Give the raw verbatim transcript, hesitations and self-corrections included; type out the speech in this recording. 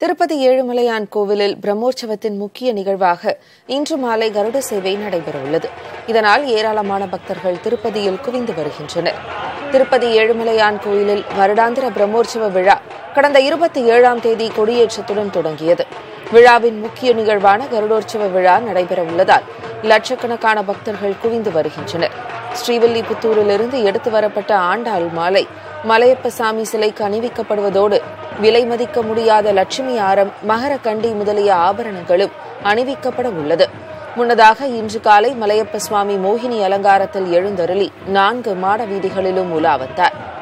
திருப்பதி ஏழுமலையான் கோவிலில் பிரம்மோற்சவத்தின் முக்கிய நிகழ்வாக இன்று மாலை கருட சேவை நடைபெறவுள்ளது. இதனால் ஏராளமான பக்தர்கள் திருப்பதியில் குவிந்து வருகின்றனர். திருப்பதி ஏழுமலையான் கோயிலில் வருடாந்திர பிரம்மோற்சவ விழா கடந்த இருபத்தி ஏழாம் தேதி கொடியேற்றத்துடன் தொடங்கியது. விழாவின் முக்கிய நிகழ்வான கருடோற்சவ விழா நடைபெறவுள்ளதால் லட்சக்கணக்கான பக்தர்கள் குவிந்து வருகின்றனர். ஸ்ரீவில்லிபுத்தூரிலிருந்து எடுத்து வரப்பட்ட ஆண்டாள் மாலை மலையப்ப சாமி சிலைக்கு அணிவிக்கப்படுவதோடு விலை மதிக்க முடியாத லட்சுமி ஆரம், மகர கண்டி முதலிய ஆபரணங்களும் அணிவிக்கப்பட உள்ளது. முன்னதாக இன்று காலை மலையப்ப சுவாமி மோகினி அலங்காரத்தில் எழுந்தருளி நான்கு மாட வீதிகளிலும் உலா வந்தார்.